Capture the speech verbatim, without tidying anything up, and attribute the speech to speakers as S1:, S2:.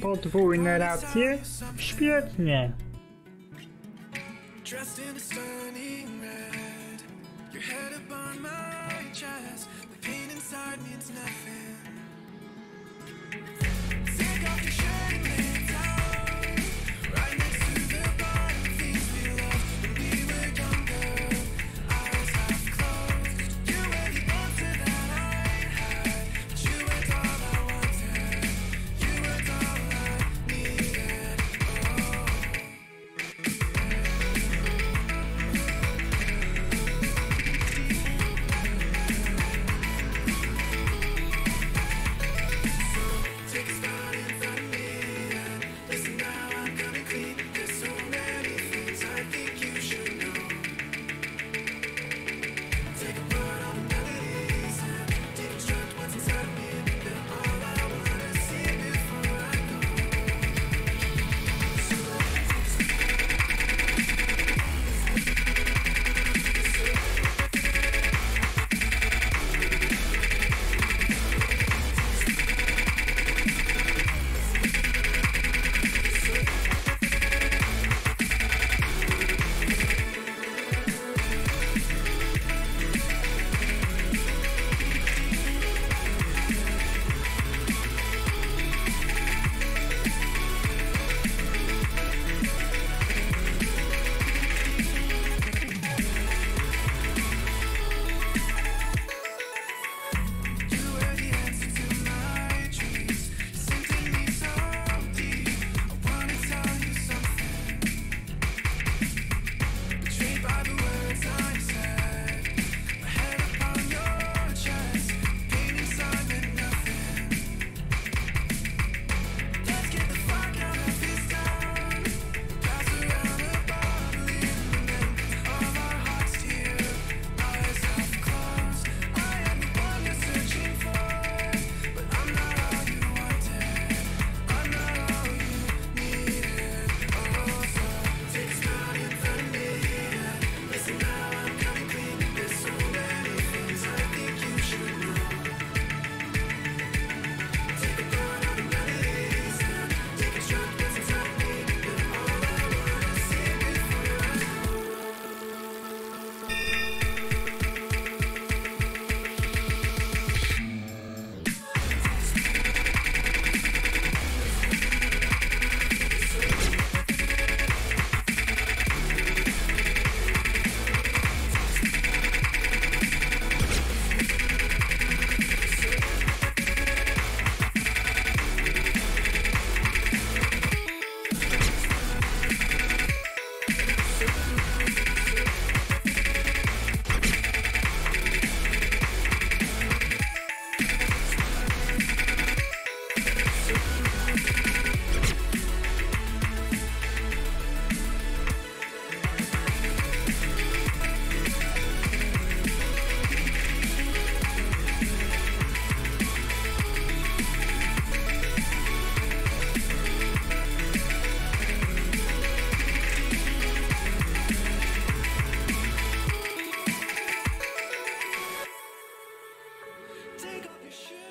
S1: Podwójne racje? Świetnie.
S2: Dressed in a stunning red, your head upon my chest. The pain inside means nothing. Take off your shirt and lay it down, right next to the bar. Things we loved when we were younger, eyes half closed. You were the answer that I had, but you weren't all I wanted. You weren't all I needed. Oh. Take a spot in front of me and listen now, I'm coming clean. There's so many things I think you should know. Take a part on the melodies and deconstruct what's inside of me. They're all I wanna see before I go. So you were the answer to my dreams, sinking me so deep. I wanna tell you something, betrayed by the words I said. My head upon your chest, pain inside meant nothing. Let's get the fuck out of this town, pass around a bottle in the end of our hearts here, eyes half closed. I am the one you're searching for, but I'm not all you wanted. I'm not all you needed. Oh, so take a spot in front of me and listen now, I'm coming clean. There's so many things I think you should know. Take a part on the melodies and deconstruct what's inside of me. They're all I wanna see before I go. Take off your shoes.